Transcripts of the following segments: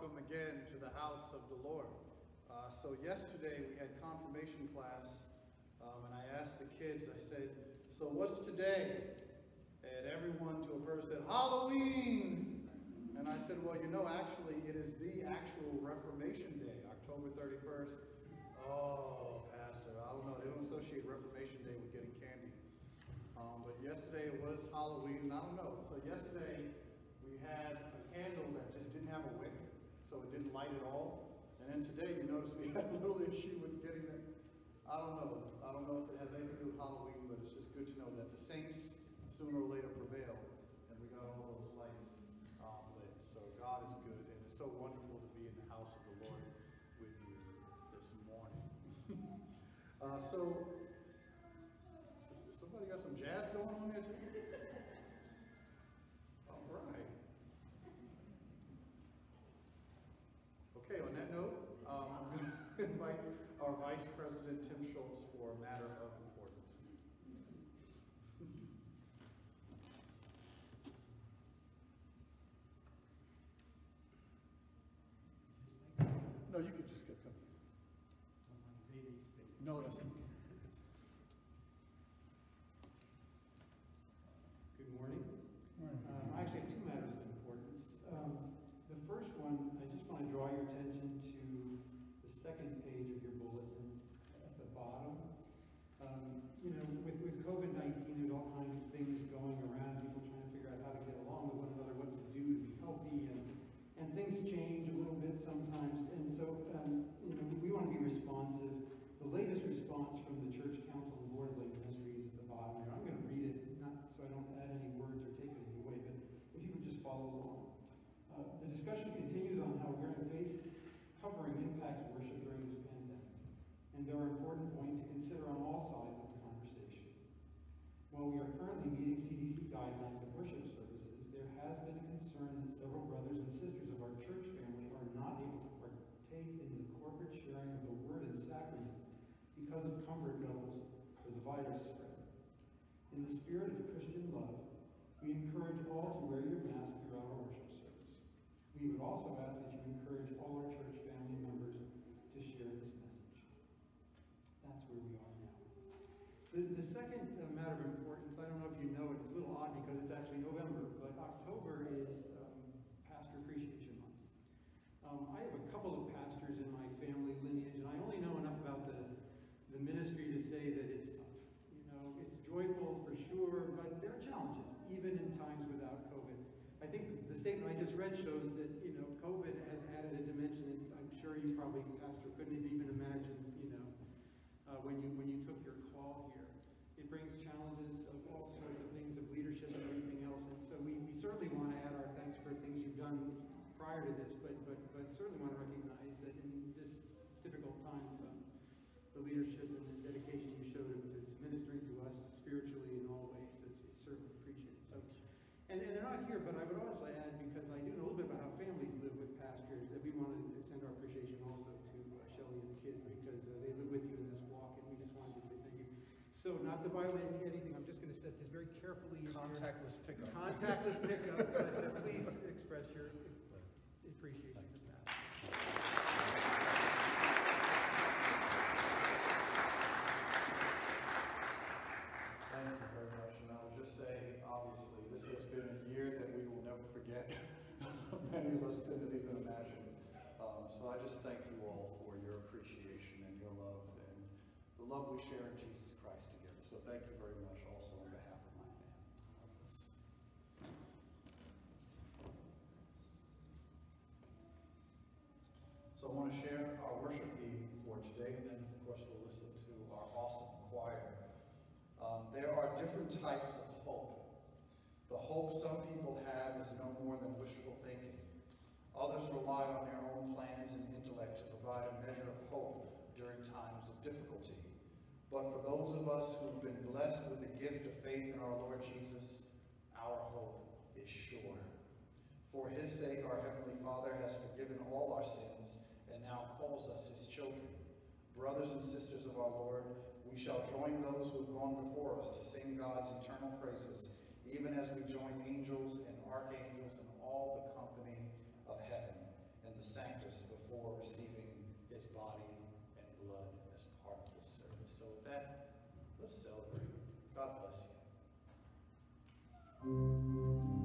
welcome again to the house of the Lord. So yesterday we had confirmation class, and I asked the kids, I said, so what's today? And everyone to a person said, Halloween! And I said, well, you know, actually it is the actual Reformation Day, October 31st. Oh, Pastor, I don't know, they don't associate Reformation Day with getting candy. But yesterday it was Halloween, and I don't know. So yesterday we had a candle that just didn't have a wick, so it didn't light at all. And then today you notice we had a little issue with getting it. I don't know if it has anything to do with Halloween, but it's just good to know that the saints sooner or later prevail, and we got all those lights lit. So God is good, and it's so wonderful to be in the house of the Lord with you this morning. So somebody got some jazz going on here too? All right. Okay, on that note, I'm going to invite our Vice President, Tim Schultz, for a matter of importance. No, you could just get coming. No, that's okay. Good morning. I actually have two matters of importance. The first one, I just want to draw your attention to the second page of your bulletin at the bottom. You know, with COVID-19, there's all kinds of things going around, people trying to figure out how to get along with one another, what to do to be healthy, and things change a little bit sometimes. And so, you know, we want to be responsive. The latest response from the Church Council of Lord Lay Ministries at the bottom here. I'm going to read it, not so I don't add any words or take anything away, but if you would just follow along. The discussion continues on how we're in face covering impacts worship during this pandemic, and there are important points to consider on all sides of the conversation. While we are currently meeting CDC guidelines of worship services, there has been a concern that several brothers and sisters of our church family are not able to partake in the corporate sharing of the Word and Sacrament because of comfort levels for the virus spread. In the spirit of Christian love, we encourage all to wear your mask throughout our worship service. We would also ask that you encourage all our church family members to share this message. That's where we are now. The second matter of importance, I don't know if you know it, it's a little odd because it's actually November, but October is Pastor Appreciation Month. I have a couple of pastors in my family lineage, and I only know enough about the ministry to say that it's tough. You know, it's joyful for sure, but there are challenges, even in times without COVID. I think the statement I just read shows that, you know, COVID has added a dimension that I'm sure you probably, Pastor, couldn't have even imagined, you know, when you took your call here. It brings challenges of all sorts of things, of leadership and everything else, and so we certainly want to add our thanks for things you've done prior to this, but certainly want to recognize that in this difficult time, the leadership and the dedication you showed to ministering to us spiritually in all ways, it's certainly appreciated. So, and they're not here, but I would also add, because I do know a little bit about how families live with pastors, that we want to extend our appreciation also to Shelley and the kids, because they live with you in this walk, and we just wanted to say thank you. So, not to violate anything, I'm just going to set this very carefully. Contactless pickup. Contactless pickup, but please express your appreciation to that. Thank you very much, and I'll just say, obviously, this has been a year that we will never forget. Many of us couldn't have even imagined. So I just thank you all for your appreciation and your love, and the love we share in Jesus Christ together. So thank you very much also on behalf of my family. God bless. So I want to share our worship theme for today, and then of course we'll listen to our awesome choir. There are different types of hope. The hope some people have is no more than wishful thinking. Others rely on their own plans and intellect to provide a measure of hope during times of difficulty. But for those of us who've been blessed with the gift of faith in our Lord Jesus, our hope is sure. For his sake, our Heavenly Father has forgiven all our sins and now calls us his children. Brothers and sisters of our Lord, we shall join those who have gone before us to sing God's eternal praises, even as we join angels and archangels and all the company of heaven in the sound us celebrate. God bless you.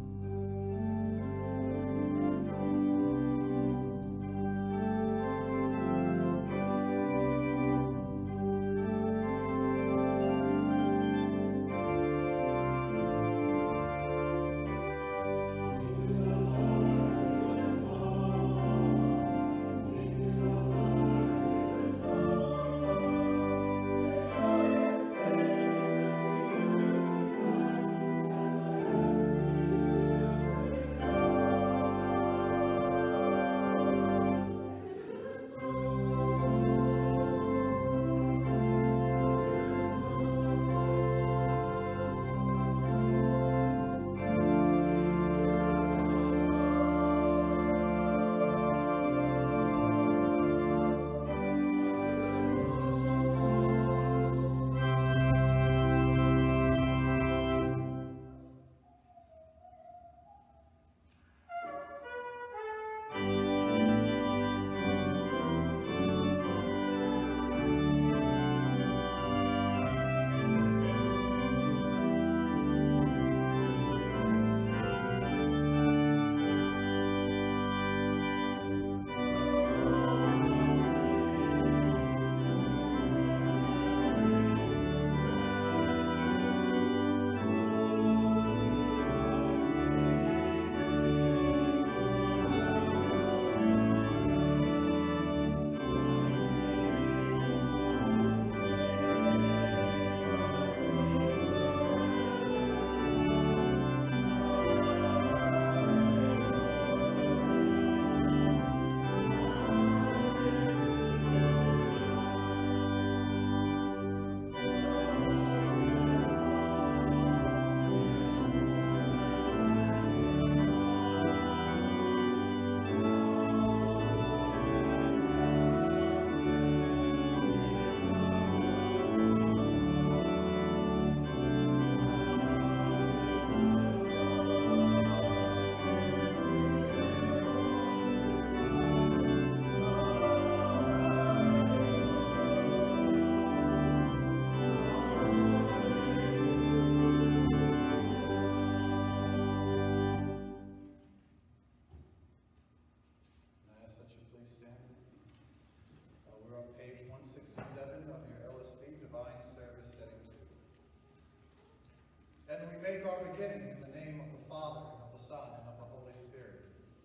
And we make our beginning in the name of the Father, and of the Son, and of the Holy Spirit.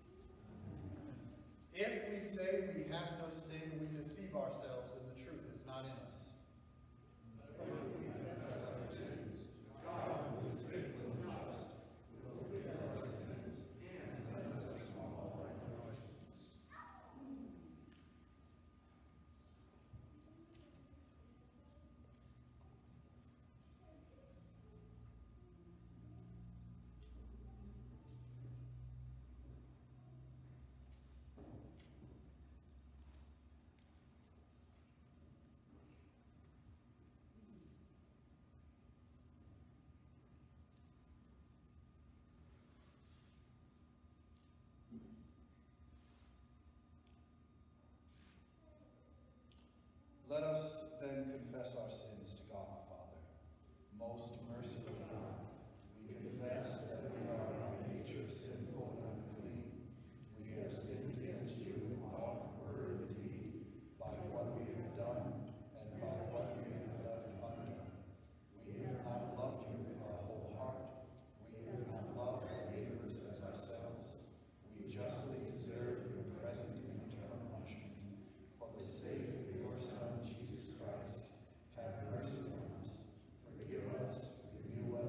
If we say we have no sin, we deceive ourselves, and the truth is not in us. But if we confess our sins, God, who is faithful and just, will forgive our sins and cleanse us from all unrighteousness. Let us then confess our sins to God our Father. Most merciful God, we confess that we are by nature sinful and unclean. We have sinned against you in thought, word, and deed, by what we have done and by what we have left undone. We have not loved you with our whole heart. We have not loved our neighbors as ourselves. We justly deserve your present and eternal punishment. For the sake of your Son, Jesus Christ, have mercy on us, forgive us, renew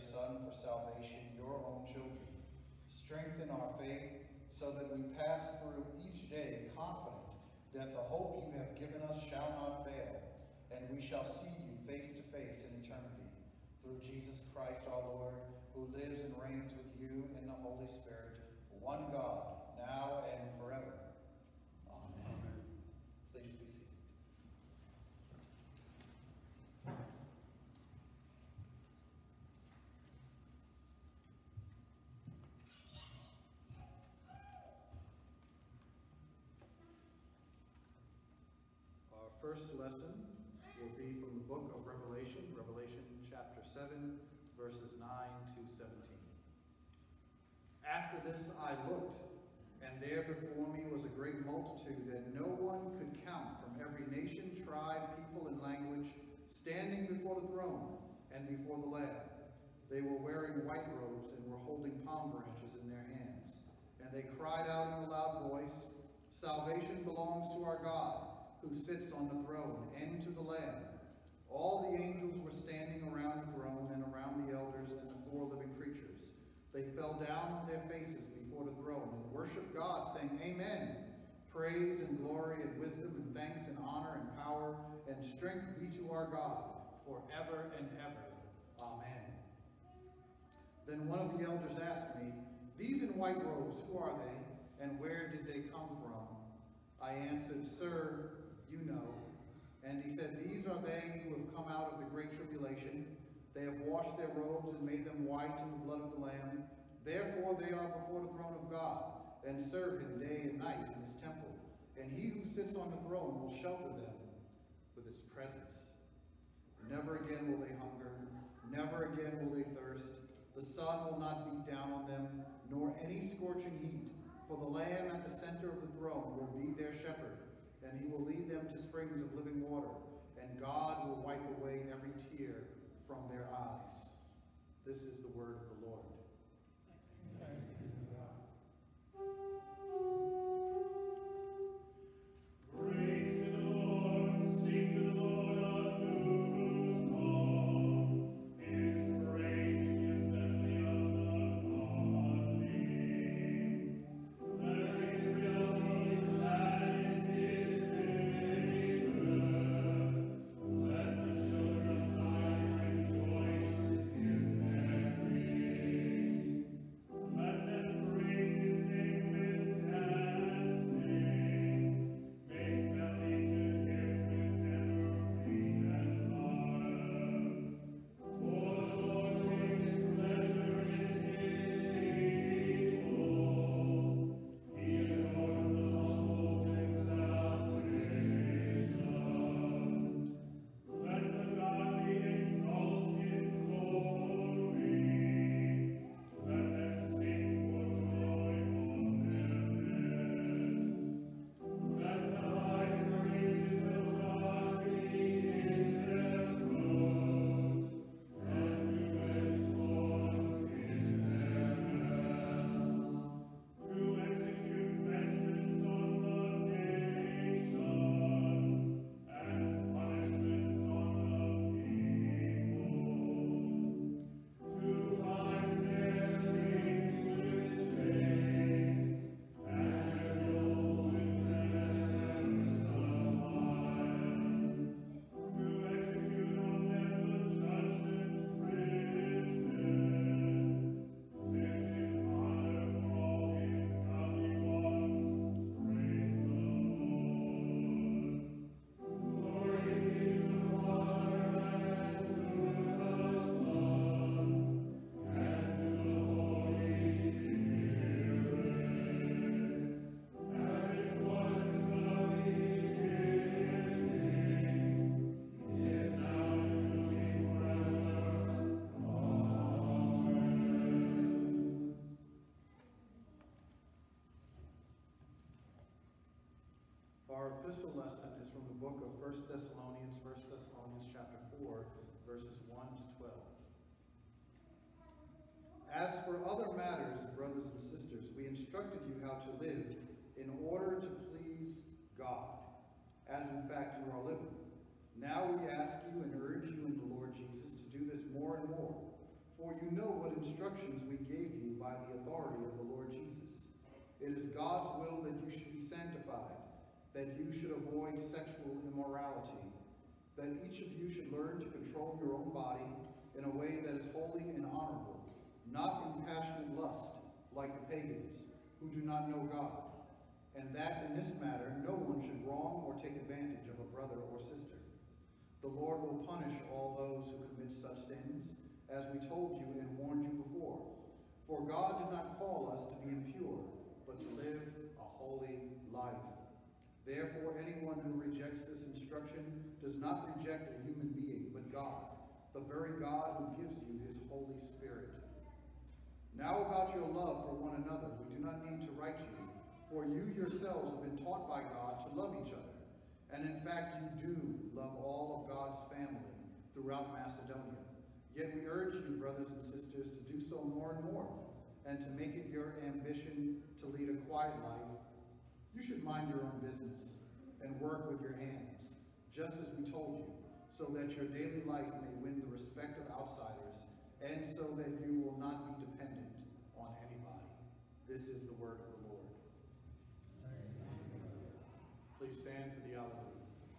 Son for salvation, your own children. Strengthen our faith so that we pass through each day confident that the hope you have given us shall not fail, and we shall see you face to face in eternity. Through Jesus Christ our Lord, who lives and reigns with you in the Holy Spirit, one God, now and forever. Amen. Please be seated. Our first lesson will be from the book of Revelation, Revelation chapter 7, verses 9 to 17. After this I looked, and there before me was a great multitude that no one could count, from every nation, tribe, people, and language, standing before the throne and before the Lamb. They were wearing white robes and were holding palm branches in their hands. And they cried out in a loud voice, "Salvation belongs to our God, who sits on the throne, and to the Lamb." All the angels were standing around the throne and around the elders and the four living creatures. They fell down on their faces before the throne and worshiped God, saying, "Amen. Praise and glory and wisdom and thanks and honor and power and strength be to our God forever and ever. Amen." Then one of the elders asked me, "These in white robes, who are they, and where did they come from?" I answered, "Sir, you know." And he said, "These are they who have come out of the great tribulation. They have washed their robes and made them white in the blood of the Lamb. Therefore they are before the throne of God, and serve him day and night in his temple. And he who sits on the throne will shelter them with his presence. Never again will they hunger, never again will they thirst. The sun will not beat down on them, nor any scorching heat. For the Lamb at the center of the throne will be their shepherd, and he will lead them to springs of living water, and God will wipe away every tear from their eyes." This is the word of the Lord. Praise to the Lord, sing to the Lord a new song. His praise in the assembly of the godly. Let Israel be glad in his Redeemer. Let the children of Zion rejoice in their King. Let them praise his name with dancing. Make melody to him with every and lyre. For the Lord takes pleasure in his people. He adorns the humble with salvation. Let the godly exalt in glory. Let them sing for joy on their beds. Let the high praises of God be in their throats, and two-edged swords in their hands, to execute vengeance on the nations, and punishments on the peoples, to bind their kings with chains, and their nobles with fetters of iron, to execute on them the judgment written. This is honor for all his godly ones. Praise the Lord. Glory be to the Father, and to the Son, and to the Holy Spirit, as it was in the beginning, is now, and will be forever. Amen. Our epistle lesson is from the book of 1 Thessalonians chapter 4, verses 1 to 12. As for other matters, brothers and sisters, we instructed you how to live in order to please God, as in fact you are living. Now we ask you and urge you in the Lord Jesus to do this more and more, for you know instructions we gave you by the authority of the Lord Jesus. It is God's will that you should be sanctified, that you should avoid sexual immorality, that each of you should learn to control your own body in a way that is holy and honorable, not in passionate lust, like the pagans, who do not know God, and that in this matter no one should wrong or take advantage of a brother or sister. The Lord will punish all those who commit such sins, as we told you and warned you before. For God did not call us to be impure, but to live a holy life. Therefore, anyone who rejects this instruction does not reject a human being, but God, the very God who gives you his Holy Spirit. Now about your love for one another, we do not need to write you, for you yourselves have been taught by God to love each other. And in fact, you do love all of God's family throughout Macedonia. Yet we urge you, brothers and sisters, to do so more and more, and to make it your ambition to lead a quiet life. You should mind your own business and work with your hands, just as we told you, so that your daily life may win the respect of outsiders, and so that you will not be dependent on anybody. This is the word of the Lord. Please stand for the Alleluia.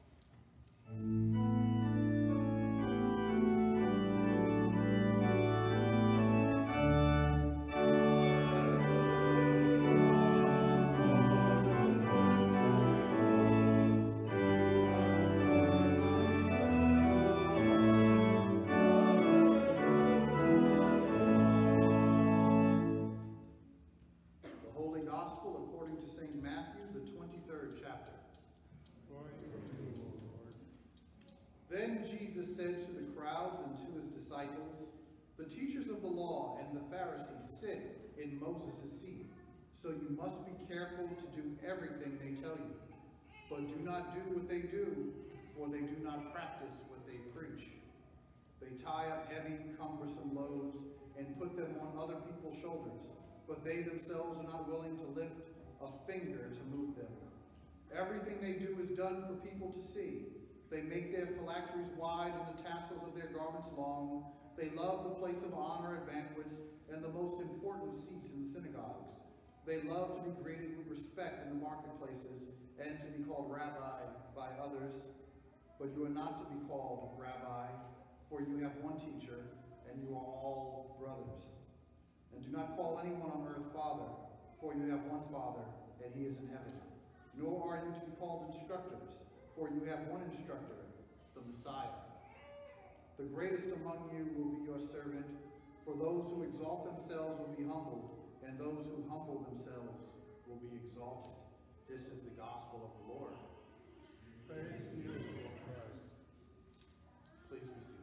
Gospel according to St. Matthew, the 23rd chapter. Glory to you, Lord. Then Jesus said to the crowds and to his disciples, the teachers of the law and the Pharisees sit in Moses' seat, so you must be careful to do everything they tell you. But do not do what they do, for they do not practice what they preach. They tie up heavy, cumbersome loads and put them on other people's shoulders, but they themselves are not willing to lift a finger to move them. Everything they do is done for people to see. They make their phylacteries wide and the tassels of their garments long. They love the place of honor at banquets and the most important seats in the synagogues. They love to be greeted with respect in the marketplaces and to be called rabbi by others. But you are not to be called rabbi, for you have one teacher, and you are all brothers. And do not call anyone on earth Father, for you have one Father, and he is in heaven. Nor are you to be called instructors, for you have one instructor, the Messiah. The greatest among you will be your servant, for those who exalt themselves will be humbled, and those who humble themselves will be exalted. This is the gospel of the Lord. Praise to you, Lord Christ. Please be seated.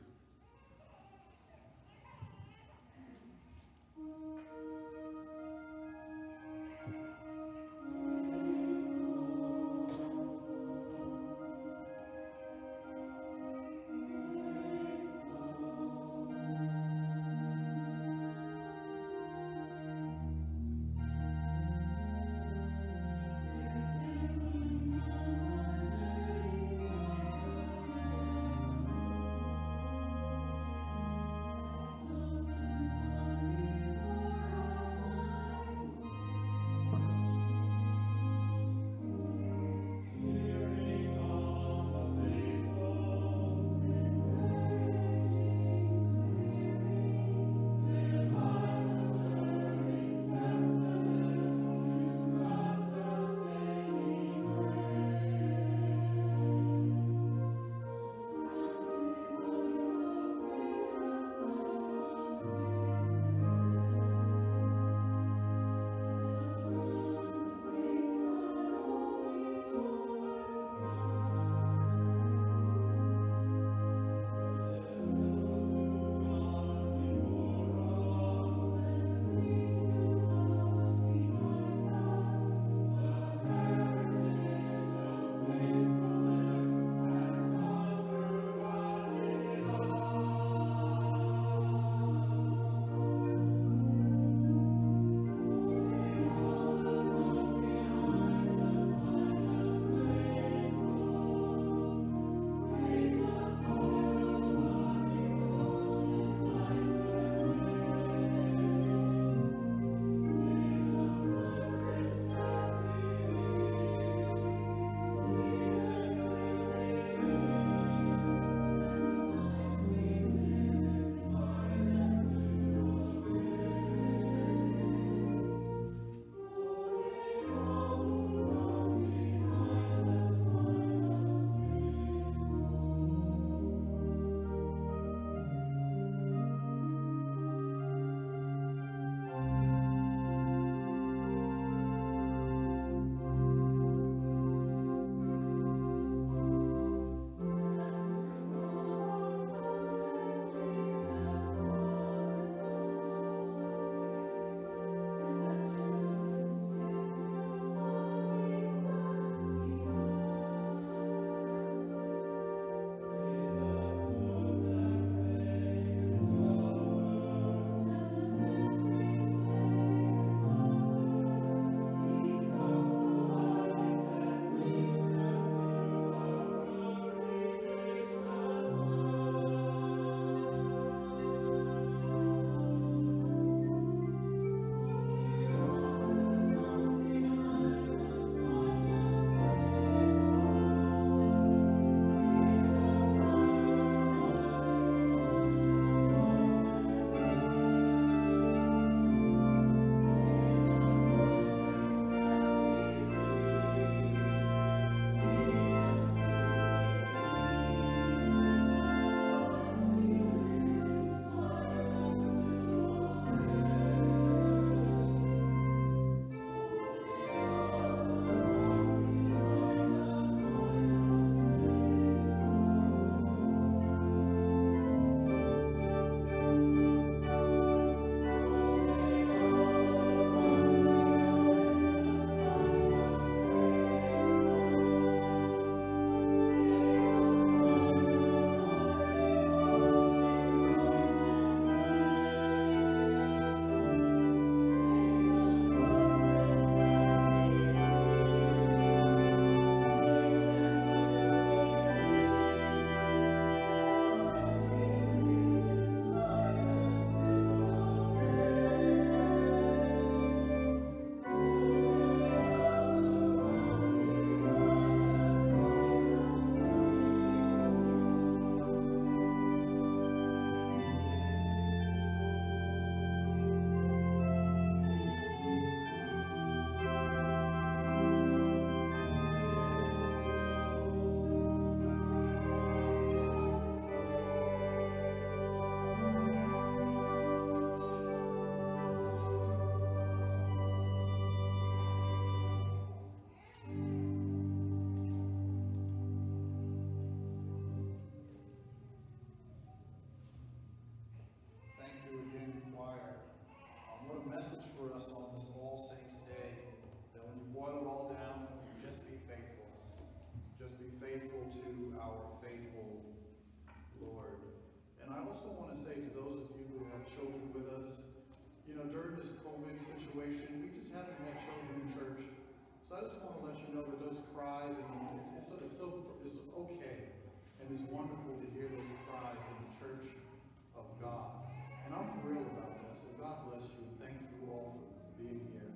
to our faithful Lord. And I also want to say to those of you who have children with us, you know, during this COVID situation, we just haven't had children in church. So I just want to let you know that those cries, and it's okay, and it's wonderful to hear those cries in the church of God. And I'm thrilled about that. So God bless you, and thank you all for being here.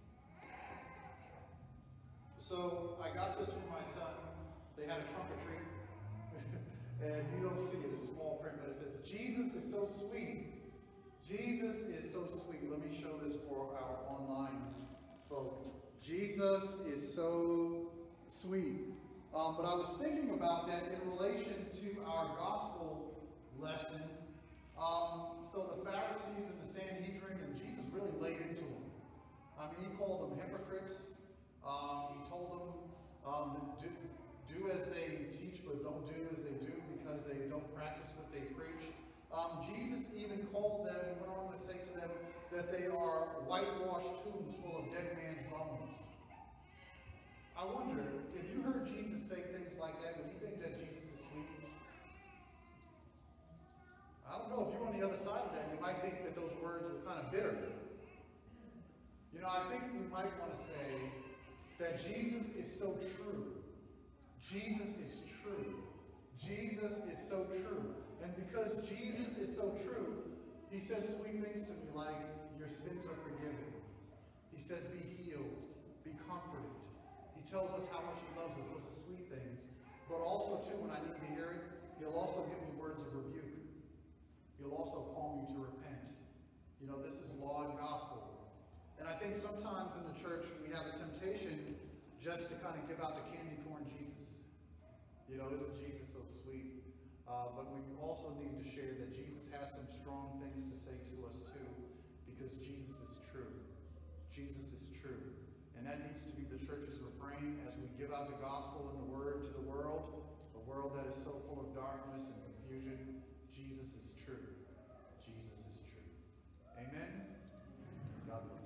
So I got this from my son. They had a trunk or treat. And you don't see it, it's small print, but it says, Jesus is so sweet. Jesus is so sweet. Let me show this for our online folk. Jesus is so sweet. But I was thinking about that in relation to our gospel lesson. So the Pharisees and the Sanhedrin, and Jesus really laid into them. I mean, he called them hypocrites. He told them, do as they teach, but don't do as they do, because they don't practice what they preach. Jesus even called them, and went on to say to them, that they are whitewashed tombs full of dead man's bones. I wonder, if you heard Jesus say things like that, would you think that Jesus is sweet? I don't know, if you're on the other side of that, you might think that those words were kind of bitter. You know, I think we might want to say that Jesus is so true. Jesus is true. Jesus is so true. And because Jesus is so true, he says sweet things to me like, your sins are forgiven. He says, be healed, be comforted. He tells us how much he loves us. Those are sweet things. But also, too, when I need to hear it, he'll also give me words of rebuke. He'll also call me to repent. You know, this is law and gospel. And I think sometimes in the church, we have a temptation just to kind of give out the candy corn Jesus. You know, isn't Jesus so sweet? But we also need to share that Jesus has some strong things to say to us too, because Jesus is true. Jesus is true. And that needs to be the church's refrain as we give out the gospel and the word to the world, a world that is so full of darkness and confusion. Jesus is true. Jesus is true. Amen? God bless.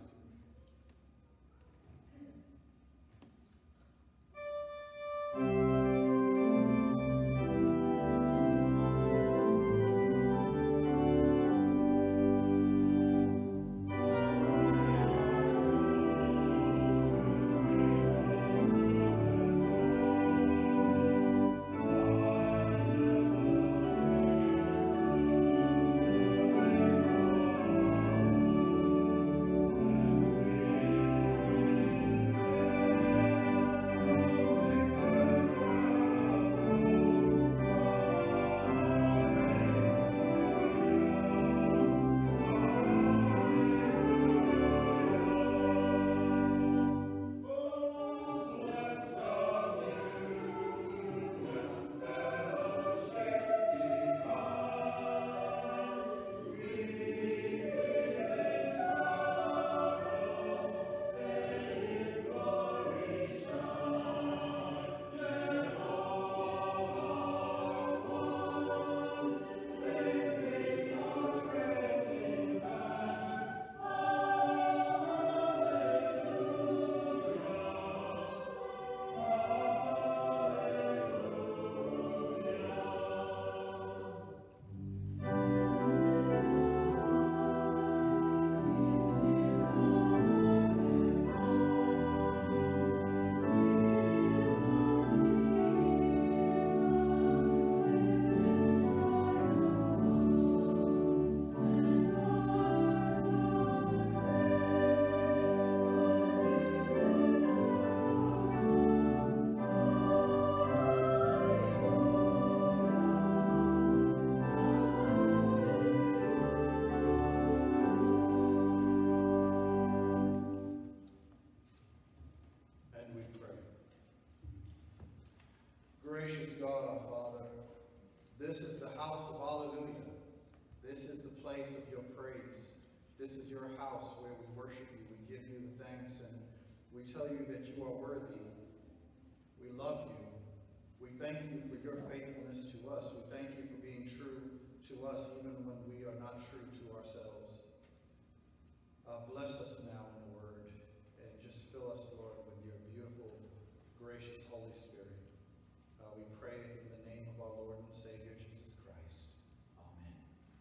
Gracious God, our Father, this is the house of Alleluia. This is the place of your praise. This is your house where we worship you. We give you the thanks and we tell you that you are worthy. We love you. We thank you for your faithfulness to us. We thank you for being true to us even when we are not true to ourselves. Bless us now in the word and just fill us, Lord, with your beautiful, gracious Holy Spirit. We pray it in the name of our Lord and Savior, Jesus Christ. Amen.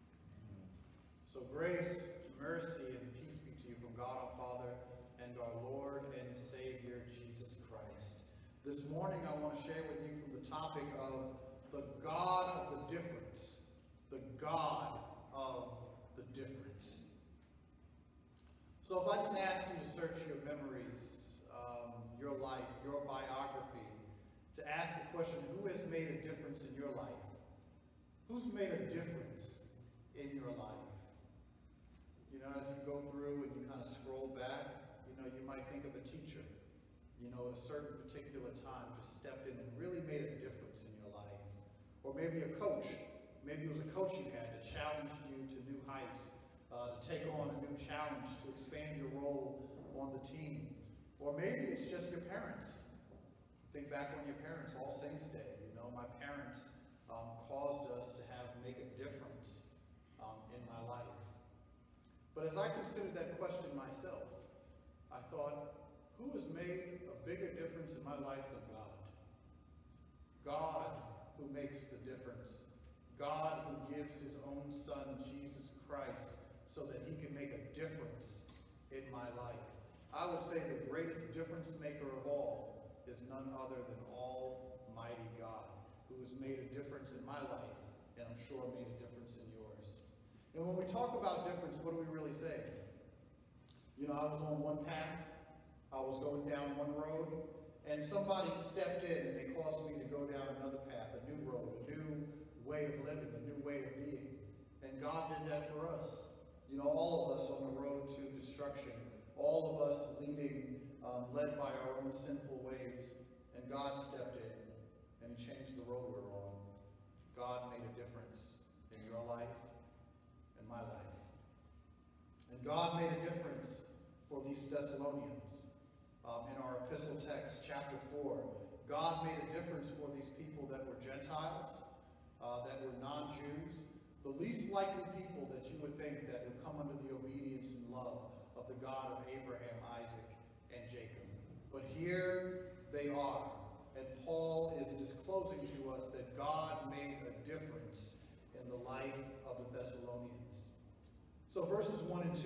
So grace, mercy, and peace be to you from God our Father and our Lord and Savior, Jesus Christ. This morning I want to share with you from the topic of the God of the difference. The God of the difference. So if I just ask you to search your memories, your life, your biography, to ask the question, who has made a difference in your life? Who's made a difference in your life? You know, as you go through and you kind of scroll back, you know, you might think of a teacher, you know, at a certain particular time just stepped in and really made a difference in your life. Or maybe a coach. Maybe it was a coach you had that challenged you to new heights, to take on a new challenge, to expand your role on the team. Or maybe it's just your parents. Think back on your parents, All Saints Day. You know, my parents caused us to make a difference in my life. But as I considered that question myself, I thought, who has made a bigger difference in my life than God? God who makes the difference. God who gives his own son, Jesus Christ, so that he can make a difference in my life. I would say the greatest difference maker of all is none other than Almighty God, who has made a difference in my life, and I'm sure made a difference in yours. And when we talk about difference, what do we really say? You know, I was on one path, I was going down one road, and somebody stepped in and they caused me to go down another path, a new road, a new way of living, a new way of being. And God did that for us. You know, all of us on the road to destruction, all of us led by our own sinful ways, and God stepped in and he changed the road we're on. God made a difference in your life and my life. And God made a difference for these Thessalonians. In our epistle text, chapter 4, God made a difference for these people that were Gentiles, that were non-Jews, the least likely people that you would think that would come under the obedience and love of the God of Abraham, Isaac, and Jacob. But here they are, and Paul is disclosing to us that God made a difference in the life of the Thessalonians. So verses 1 and 2,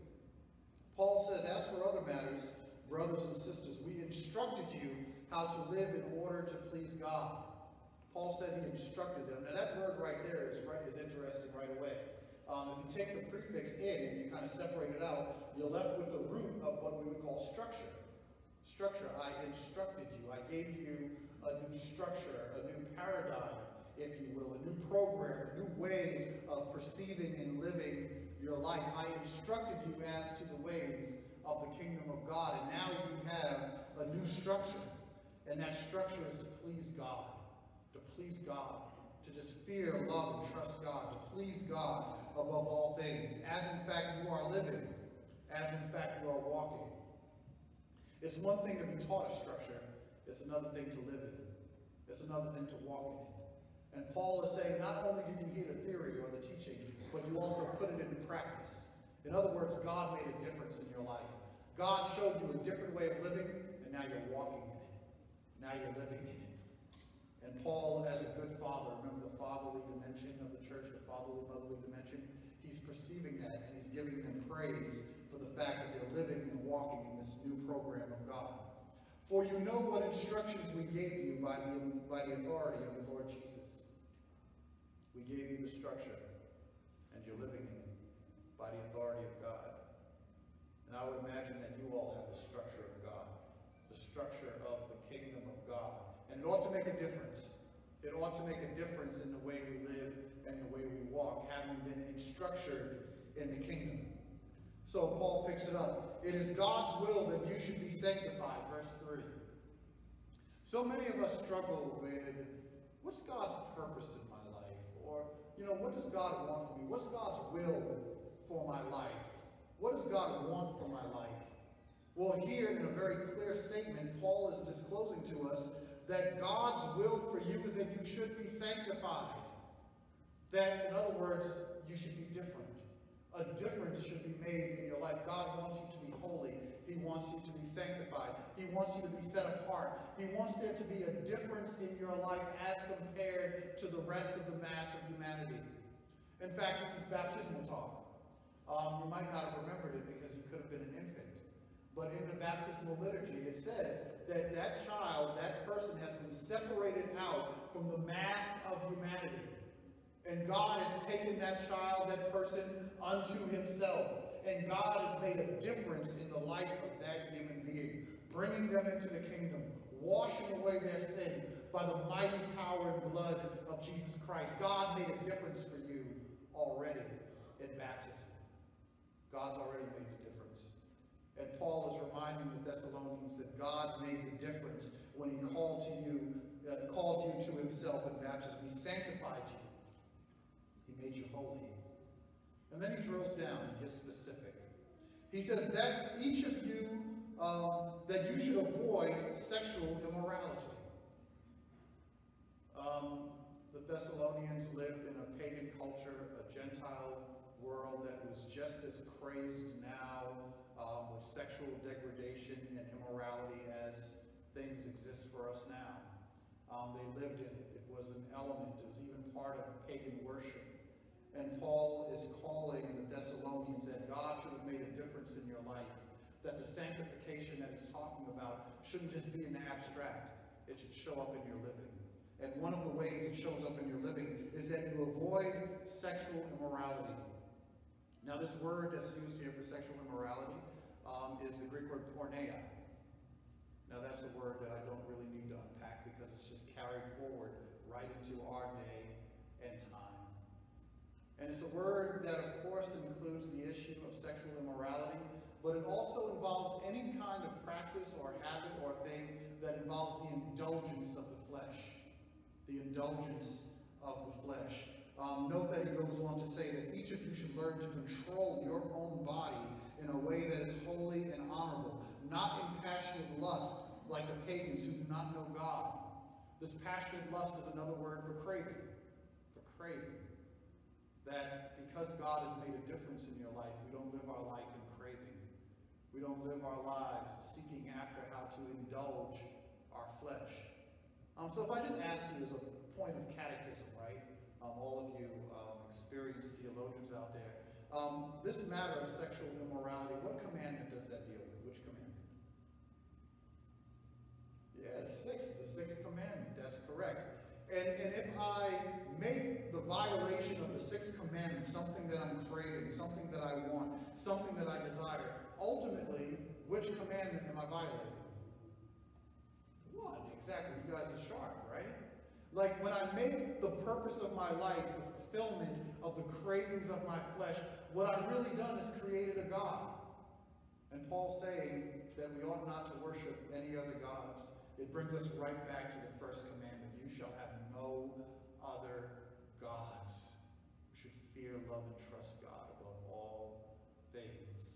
Paul says, as for other matters, brothers and sisters, we instructed you how to live in order to please God. Paul said he instructed them. Now that word right there is interesting right away. If you take the prefix in and you kind of separate it out, you're left with the root of what we would call structure. Structure, I instructed you. I gave you a new structure, a new paradigm, if you will, a new program, a new way of perceiving and living your life. I instructed you as to the ways of the kingdom of God, and now you have a new structure. And that structure is to please God. To please God. To just fear, love, and trust God. To please God above all things. As in fact you are living. As in fact you are walking. It's one thing to be taught a structure. It's another thing to live in it. It's another thing to walk in it. And Paul is saying, not only did you hear the theory or the teaching, but you also put it into practice. In other words, God made a difference in your life. God showed you a different way of living, and now you're walking in it. Now you're living in it. And Paul, as a good father, remember the fatherly dimension of the church, the fatherly, motherly dimension? He's perceiving that, and he's giving them praise for the fact that they're living and walking in this new program of God. For you know what instructions we gave you by the authority of the Lord Jesus. We gave you the structure, and you're living in it by the authority of God. And I would imagine that you all have the structure of God, the structure of the kingdom of God. And it ought to make a difference. It ought to make a difference in the way we live and the way we walk, having been instructured in the kingdom. So Paul picks it up. It is God's will that you should be sanctified, verse 3. So many of us struggle with, what's God's purpose in my life? Or, you know, what does God want from me? What's God's will for my life? What does God want for my life? Well, here in a very clear statement, Paul is disclosing to us that God's will for you is that you should be sanctified. That, in other words, you should be different. A difference should be made in your life. God wants you to be holy. He wants you to be sanctified. He wants you to be set apart. He wants there to be a difference in your life as compared to the rest of the mass of humanity. In fact, this is baptismal talk. You might not have remembered it because you could have been an infant. But in the baptismal liturgy, it says that that child, that person has been separated out from the mass of humanity. And God has taken that child, that person, unto himself. And God has made a difference in the life of that human being, bringing them into the kingdom, washing away their sin by the mighty power and blood of Jesus Christ. God made a difference for you already in baptism. God's already made the difference. And Paul is reminding the Thessalonians that God made the difference when he called you to himself in baptism. He sanctified you. He made you holy. And then he drills down, he gets specific. He says that each of you, that you should avoid sexual immorality. The Thessalonians lived in a pagan culture, a Gentile world that was just as crazed now with sexual degradation and immorality as things exist for us now. They lived in it. It was an element. It was even part of pagan worship. And Paul is calling the Thessalonians that God should have made a difference in your life, that the sanctification that he's talking about shouldn't just be an abstract. It should show up in your living. And one of the ways it shows up in your living is that you avoid sexual immorality. Now, this word that's used here for sexual immorality is the Greek word porneia. Now, that's a word that I don't really need to unpack because it's just carried forward right into our day and time. And it's a word that, of course, includes the issue of sexual immorality, but it also involves any kind of practice or habit or thing that involves the indulgence of the flesh. The indulgence of the flesh. Note that he goes on to say that each of you should learn to control your own body in a way that is holy and honorable, not in passionate lust like the pagans who do not know God. This passionate lust is another word for craving. For craving. That because God has made a difference in your life, we don't live our life in craving. We don't live our lives seeking after how to indulge our flesh. So if I just ask you as a point of catechism, right? All of you experienced theologians out there. This matter of sexual immorality, what commandment does that deal with? Which commandment? Yeah, the sixth commandment. That's correct. And if I make the violation of the sixth commandment something that I'm craving, something that I want, something that I desire, ultimately, which commandment am I violating? One, exactly. You guys are sharp, right? Like when I make the purpose of my life the fulfillment of the cravings of my flesh, what I've really done is created a God. And Paul's saying that we ought not to worship any other gods. It brings us right back to the first commandment. You shall have no other gods. We should fear, love, and trust God above all things.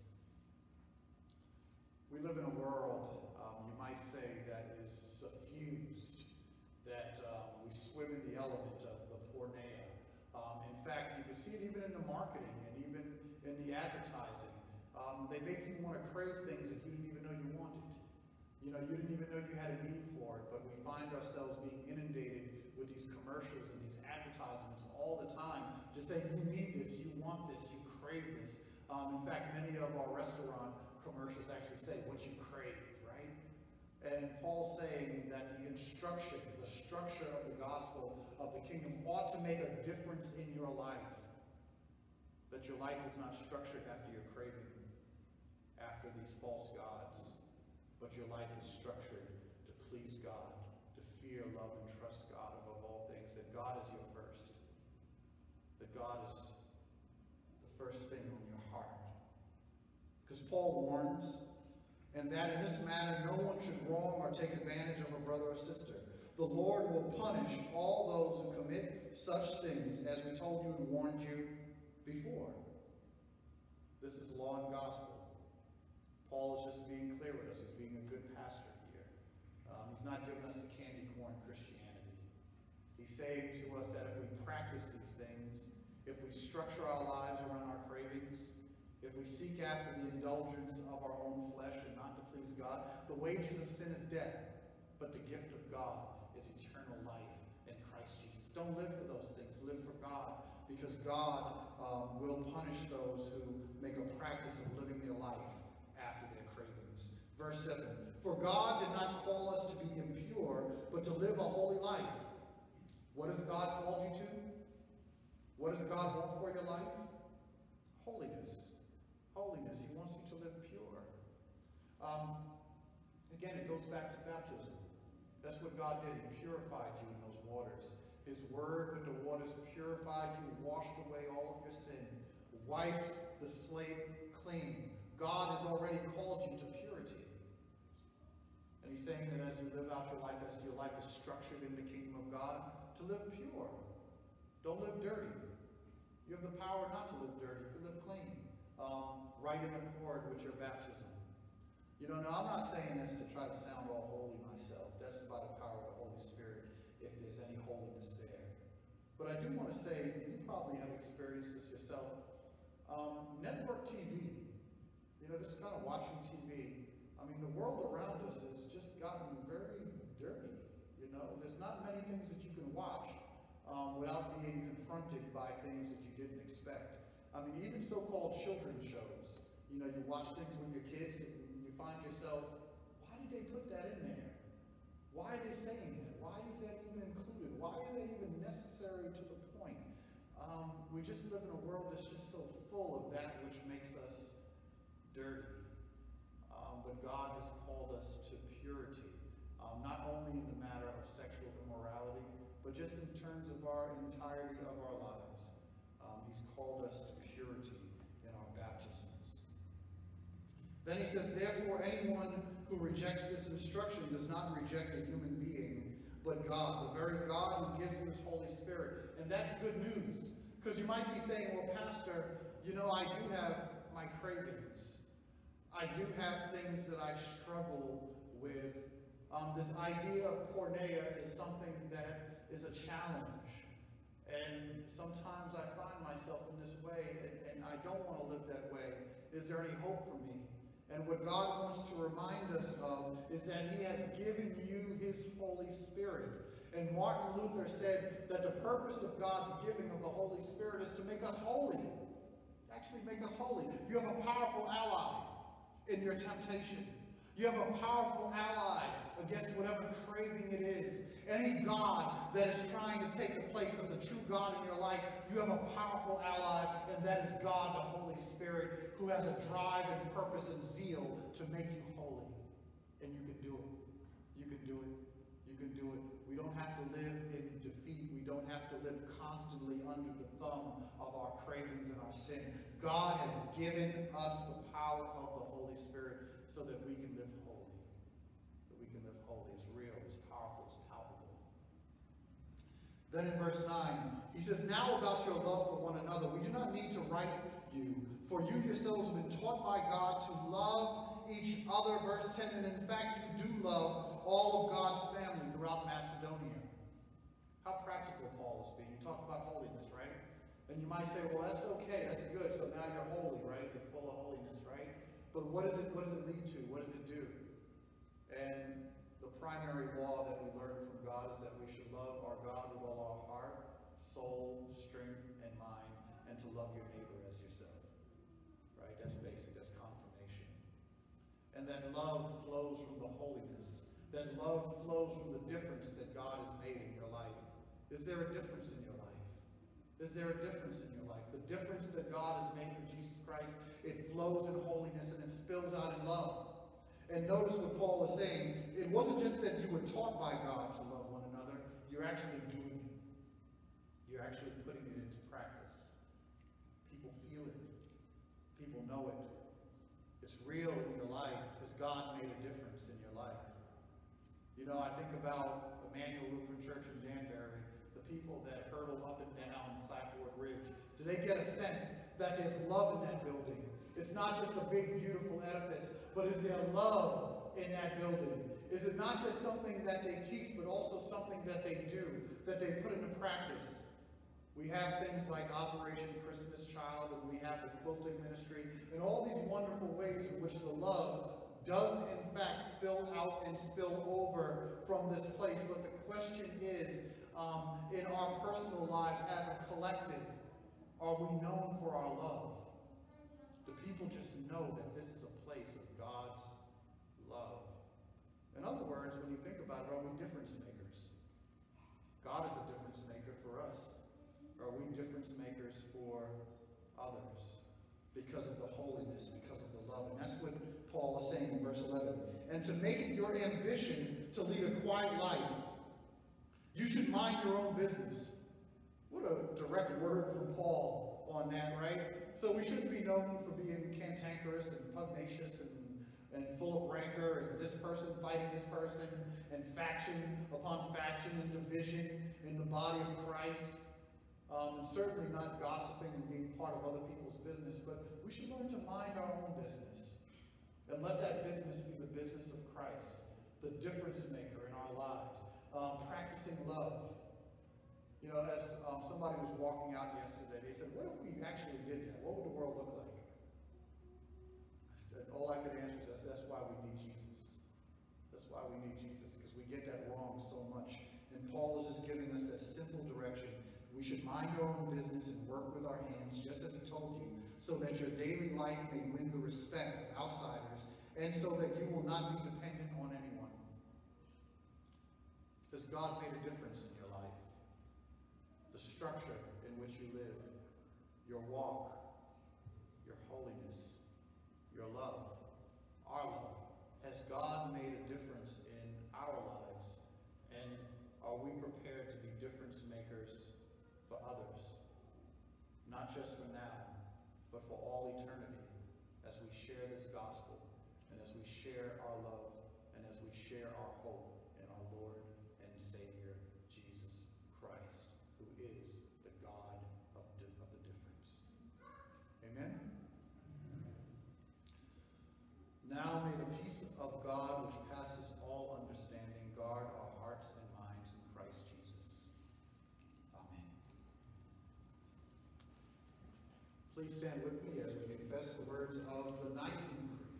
We live in a world, you might say, that is suffused, that we swim in the element of the porneia. In fact, you can see it even in the marketing and even in the advertising. They make you want to crave things that you didn't even know you wanted. You know, you didn't even know you had a need for it, but we find ourselves being inundated with these commercials and these advertisements all the time, just saying you need this, you want this, you crave this. In fact, many of our restaurant commercials actually say what you crave, right? And Paul's saying that the instruction, the structure of the gospel of the kingdom ought to make a difference in your life. That your life is not structured after your craving, after these false gods, but your life is structured to please God, to fear, love, and trust God above all things, that God is your first, that God is the first thing on your heart. Because Paul warns, and that in this matter no one should wrong or take advantage of a brother or sister. The Lord will punish all those who commit such sins, as we told you and warned you before. This is law and gospel. Paul is just being clear with us. He's being a good pastor here. He's not giving us the candy corn Christianity. He's saying to us that if we practice these things, if we structure our lives around our cravings, if we seek after the indulgence of our own flesh and not to please God, the wages of sin is death, but the gift of God is eternal life in Christ Jesus. Don't live for those things. Live for God, because God will punish those who make a practice of living their life after their cravings. Verse 7, for God did not call us to be impure, but to live a holy life. What has God called you to? What does God want for your life? Holiness. Holiness. He wants you to live pure. Again, it goes back to baptism. That's what God did. He purified you in those waters. His word with the waters purified you, washed away all of your sin, wiped the slate clean. God has already called you to purity. And he's saying that as you live out your life, as your life is structured in the kingdom of God, to live pure. Don't live dirty. You have the power not to live dirty. You can live clean. Right in accord with your baptism. You know, now I'm not saying this to try to sound all holy myself. That's by the power of the Holy Spirit, if there's any holiness there. But I do want to say, and you probably have experienced this yourself, network TV, you know, just kind of watching TV. I mean, the world around us has just gotten very dirty, you know. There's not many things that you can watch without being confronted by things that you didn't expect. I mean, even so-called children's shows. You know, you watch things with your kids and you find yourself, why did they put that in there? Why are they saying that? Why is that even included? Why is that even necessary to the point? We just live in a world that's just so full of that which makes us dirty. But God has called us to purity, not only in the matter of sexual immorality, but just in terms of our entirety of our lives. He's called us to purity in our baptisms. Then he says, therefore, anyone who rejects this instruction does not reject a human being, but God, the very God who gives you his Holy Spirit. And that's good news. Because you might be saying, well, Pastor, you know, I do have my cravings. I do have things that I struggle with. This idea of porneia is something that is a challenge. And sometimes I find myself in this way, and I don't want to live that way. Is there any hope for me? And what God wants to remind us of is that he has given you his Holy Spirit. And Martin Luther said that the purpose of God's giving of the Holy Spirit is to make us holy. Actually make us holy. You have a powerful ally in your temptation. You have a powerful ally against whatever craving it is. Any God that is trying to take the place of the true God in your life, you have a powerful ally, and that is God, the Holy Spirit, who has a drive and purpose and zeal to make you holy. And you can do it. You can do it. You can do it. We don't have to live in defeat. We don't have to live constantly under the thumb of our cravings and our sin. God has given us the power of the Holy Spirit so that we can live holy. That we can live holy. It's real, it's powerful, it's palpable. Then in verse 9, he says, now about your love for one another, we do not need to write you, for you yourselves have been taught by God to love each other. Verse 10, and in fact you do love all of God's family throughout Macedonia. How practical Paul is being. You talk about holiness, right? And you might say, well, that's okay, that's good, so now you're holy, right? You're full of holiness, right? But what does it lead to? What does it do? And the primary law that we learn from God is that we should love our God with all our heart, soul, strength, and mind, and to love your neighbor as yourself. Right? That's basic, that's confirmation. And that love flows from the holiness. That love flows from the difference that God has made in your life. Is there a difference in your life? Is there a difference in your life? The difference that God has made in Jesus Christ, it flows in holiness and it spills out in love. And notice what Paul is saying. It wasn't just that you were taught by God to love one another. You're actually doing it. You're actually putting it into practice. People feel it. People know it. It's real in your life. Has God made a difference in your life? You know, I think about Emmanuel Lutheran Church in Danbury, the people that hurdle up and down Clapboard Ridge. Do they get a sense that there's love in that building? It's not just a big, beautiful edifice, but is there love in that building? Is it not just something that they teach, but also something that they do, that they put into practice? We have things like Operation Christmas Child, and we have the quilting ministry, and all these wonderful ways in which the love does in fact spill out and spill over from this place. But the question is, in our personal lives as a collective, are we known for our love? Do people just know that this is a place of God's love? In other words, when you think about it, are we difference makers? God is a difference maker for us. Are we difference makers for others? Because of the holiness, because of the love. And that's what Paul is saying in verse 11. And to make it your ambition to lead a quiet life, you should mind your own business. What a direct word from Paul on that, right? So we shouldn't be known for being cantankerous and pugnacious and full of rancor, and this person fighting this person, and faction upon faction and division in the body of Christ. And certainly not gossiping and being part of other people's business, but we should learn to mind our own business. And let that business be the business of Christ, the difference maker in our lives. Practicing love. You know, as somebody was walking out yesterday, they said, what if we actually did that? What would the world look like? I said, all I could answer is that's why we need Jesus. That's why we need Jesus, because we get that wrong so much. And Paul is just giving us that simple direction. We should mind our own business and work with our hands, just as he told you, so that your daily life may win the respect of outsiders, and so that you will not be dependent on anyone. Because God made a difference in your life. The structure in which you live, your walk, your holiness, your love, our love. Has God made a difference in our lives? And are we prepared to be difference makers for others? Not just for now, but for all eternity, as we share this gospel, and as we share our love, and as we share our hope in our Lord and Savior, Jesus Christ, who is the God of the difference. Amen? Now may the peace of God, which passes all understanding, guard our hearts and minds in Christ Jesus. Amen. Please stand with me as we confess the words of the Nicene Creed.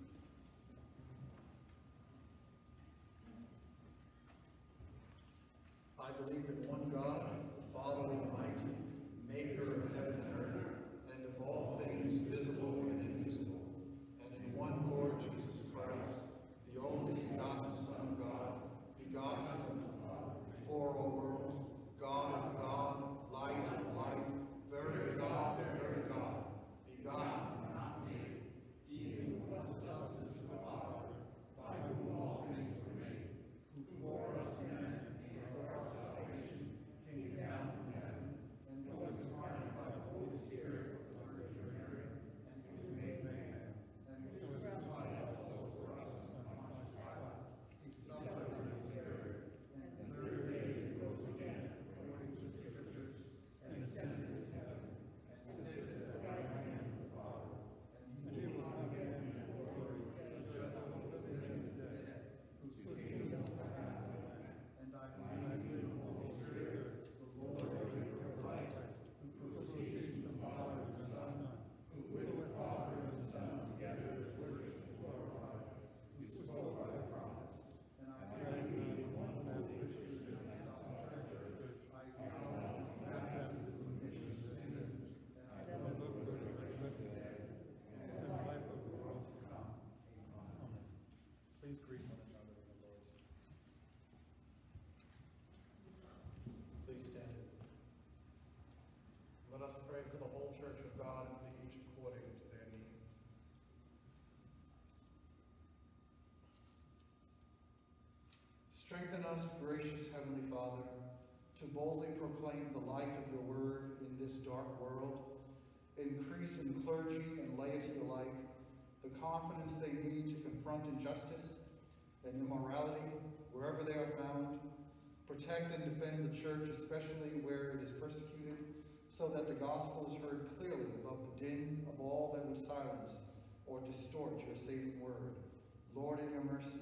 I believe in one God, the Father Almighty, maker of heaven and earth, and of all things visible and invisible, and in one Lord Jesus Christ, the only begotten Son of God, begotten before all worlds, God of God, light of light, very God of very God, begotten, not made, being of the substance of the Father, by whom all things were made, who for us men and for our salvation came down from heaven, and was incarnate by the Holy Spirit of the Virgin Mary, and was made man, and was crucified also for us on Pontius Pilate. He suffered and was buried, and the third day he rose again, according to the Scriptures, and ascended into heaven, and sits at the right hand of the Father. And he will come again in glory to judge both the living and the dead, whose kingdom will have no end. And I believe in the Holy Spirit, the Lord and giver of life, who proceeds from the Father and the Son, who with the Father and the Son together is worshipped and glorified, who spoke by the prophets. And I believe in one holy Christian and apostolic church. I acknowledge the baptism for the remission of sins, and I look for the resurrection of the dead, and the life of the world to come. Amen. Please greet one another in the Lord's peace. Please stand. Let us pray for the whole church of God and to each according to their need. Strengthen us, gracious Heavenly Father, to boldly proclaim the light of your word in this dark world. Increase in clergy and laity alike the confidence they need to confront injustice and immorality wherever they are found. Protect and defend the church, especially where it is persecuted, so that the gospel is heard clearly above the din of all that would silence or distort your saving word. Lord, in your mercy,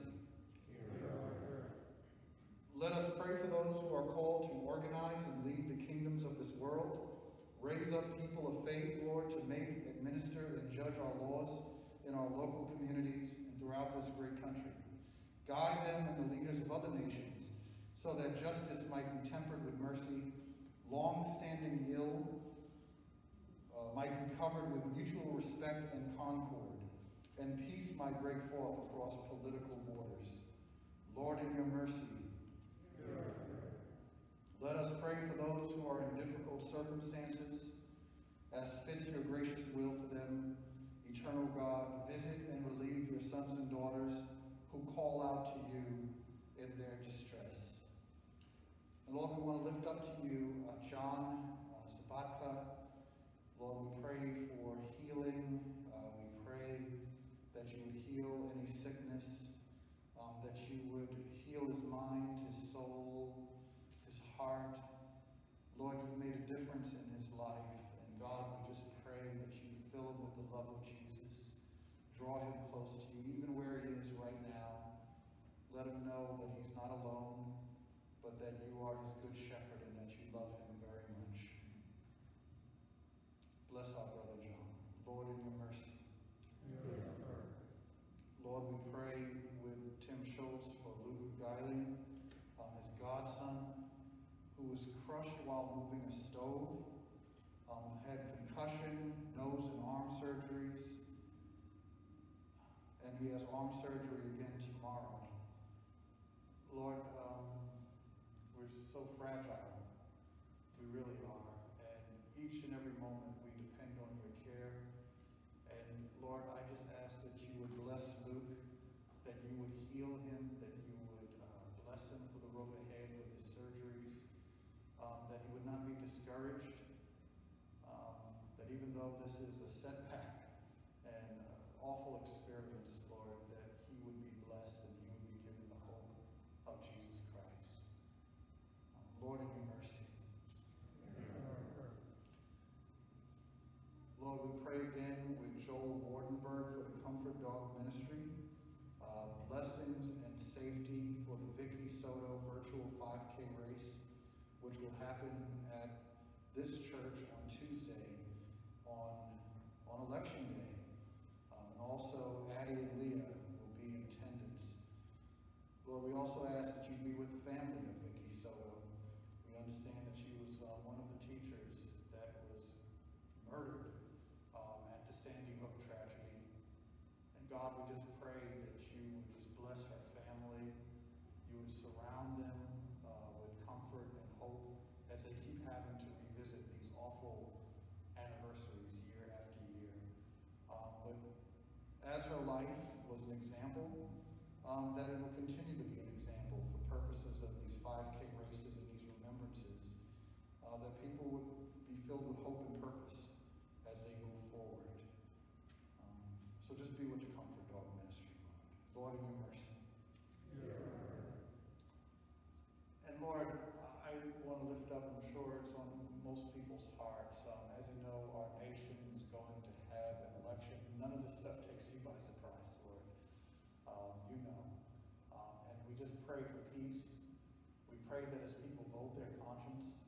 let us pray for those who are called to organize and lead the kingdoms of this world, Raise up people of faith, Lord, to make, administer, and judge our laws in our local communities and throughout this great country. Guide them and the leaders of other nations, so that justice might be tempered with mercy, long-standing ill might be covered with mutual respect and concord, and peace might break forth across political borders. Lord, in your mercy, let us pray for those who are in difficult circumstances, as fits your gracious will for them. Eternal God, visit and relieve your sons and daughters who call out to you in their distress. And Lord, we want to lift up to you John Sabatka. Lord, we pray for healing. We pray that you would heal any sickness, that you would heal his mind, his soul, his heart. Lord, you've made a difference in his life. And God, we just pray that you fill him with the love of Jesus. Draw him close to you, even where he is right now. Let him know that he's not alone, but that you are his good shepherd and that you love him very much. Bless our brother John. Lord, in your mercy. Lord, we pray with Tim Schultz for Luke Geiling, his godson, who was crushed while moving a stove, had concussion, nose and arm surgeries, and he has arm surgery again tomorrow. Lord, we're so fragile. We really are. And each and every moment we depend on your care. And Lord, I just ask that you would bless Luke, that you would heal him, that you would bless him for the road ahead with his surgeries, that he would not be discouraged, that even though this is a setback and awful experience, Lord, that he would be blessed and he would be given the hope of Jesus Christ. Lord, in your mercy. Lord, we pray again with Joel Wardenberg for the Comfort Dog Ministry. Blessings and safety for the Vicky Soto virtual 5K race, which will happen at this church on Tuesday on Election Day. And also Addie and Leah will be in attendance. Lord, we also ask that you be with the family of Vicky Soto. We understand that she was one of the teachers that was murdered at the Sandy Hook tragedy. And God, we just pray that you would just bless her family. You would surround them with comfort and hope as they keep having to revisit these awful anniversaries year after year. But as her life was an example, that it will continue to be an example for purposes of these 5K races and these remembrances, that people would be filled with hope and purpose as they move forward. So just be with the Comfort Dog Ministry, Lord. Lord, in your mercy. And Lord, I want to lift up, I'm sure it's on most people's hearts. As you know, our nation is going to have an election. None of this stuff takes you by surprise, Lord. You know. And we just pray for peace. We pray that as people vote their conscience,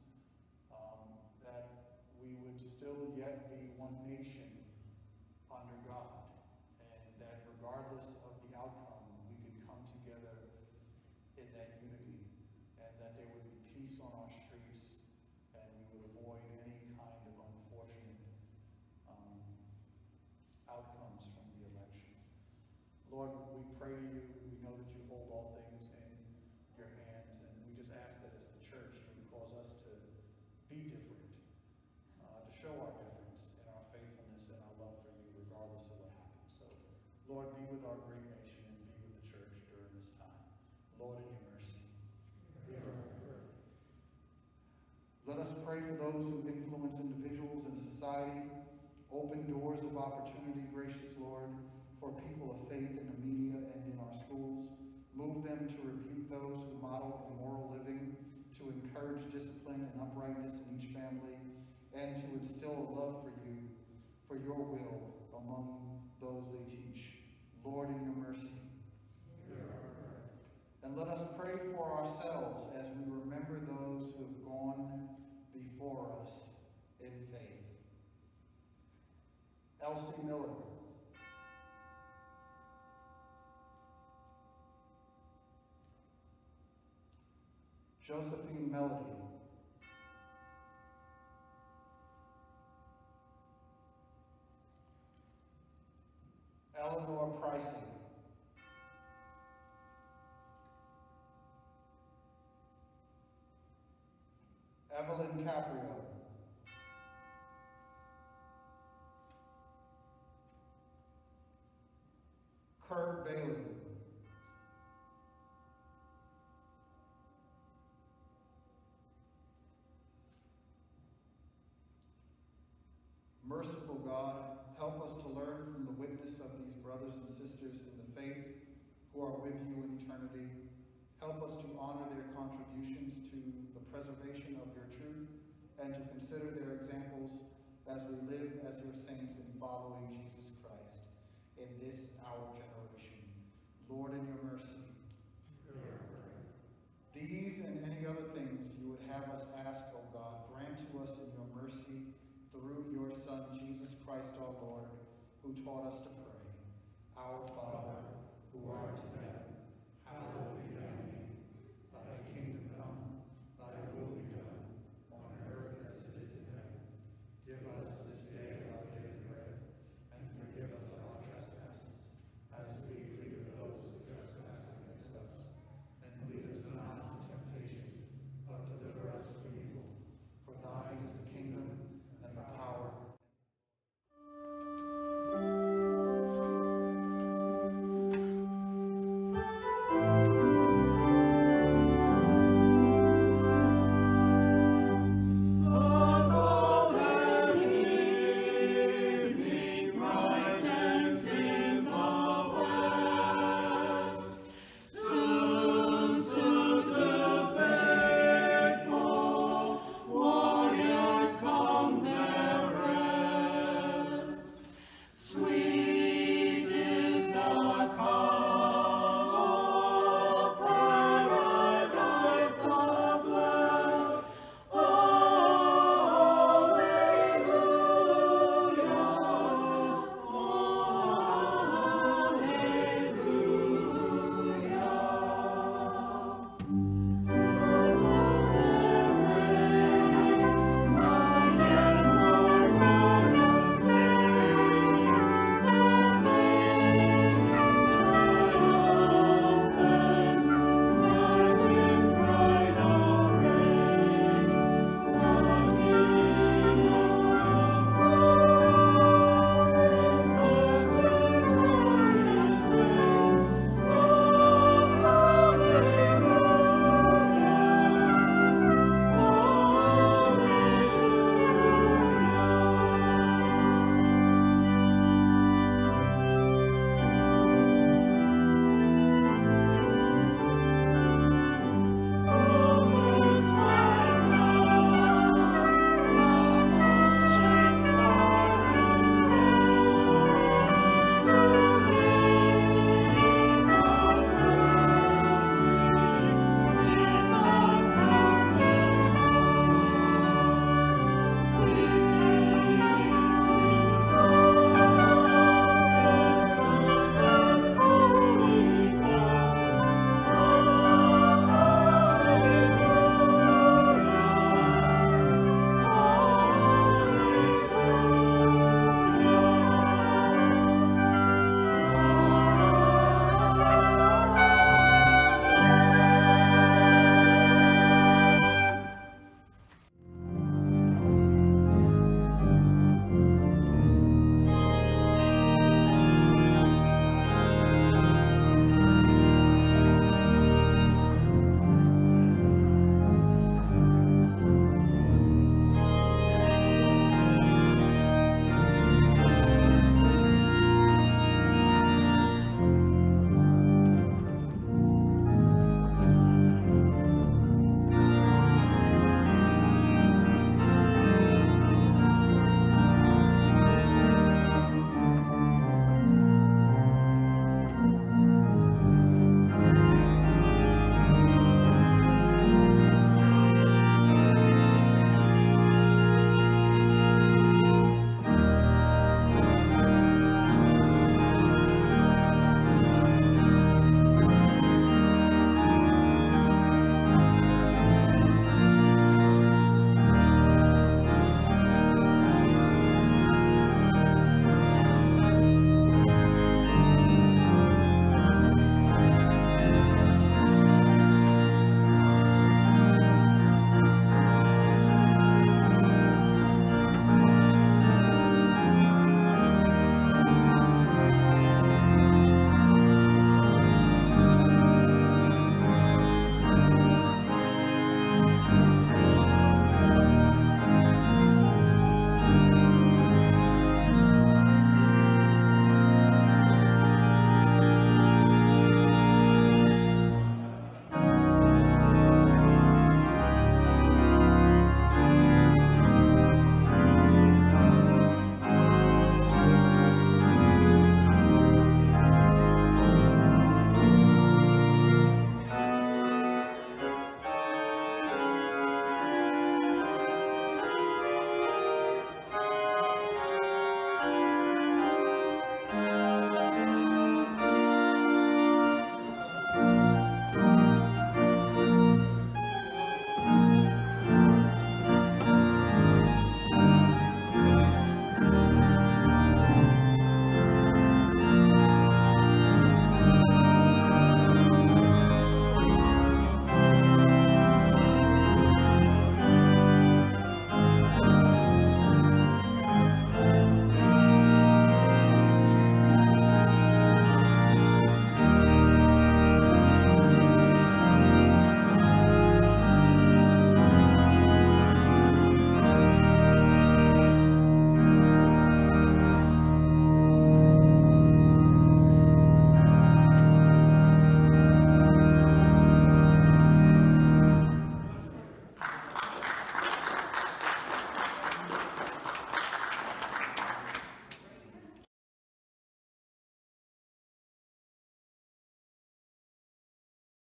that we would still yet be one nation under God. And that regardless of the outcome, we could come together in that unity. And that there would be peace on our streets, and we would avoid any kind of unfortunate outcomes from the election. Lord, we pray to you. We know that you hold all things in your hands, and we just ask that as the church, you would cause us to be different, to show our difference in our faithfulness and our love for you, regardless of what happens. So, Lord, be with our great nation and be with the church during this time. Lord, in your mercy. Let us pray for those who influence individuals in society. Open doors of opportunity, gracious Lord, for people of faith in the media and in our schools. Move them to rebuke those who model immoral living, to encourage discipline and uprightness in each family, and to instill a love for you, for your will among those they teach. Lord, in your mercy. And let us pray for ourselves as we remember those who have gone before us in faith. Elsie Miller. Josephine Melody. Eleanor Pricing. Evelyn Caprio. Kurt Bailey. Merciful God, help us to learn from the witness of these brothers and sisters in the faith who are with you in eternity. Help us to honor their contributions to the preservation of your truth and to consider their examples as we live as your saints in following Jesus Christ in this our generation. Lord, in your mercy, these and any other things you would have us ask, O God, grant to us in your mercy through your Son, Jesus Christ our Lord, who taught us to pray. Our Father,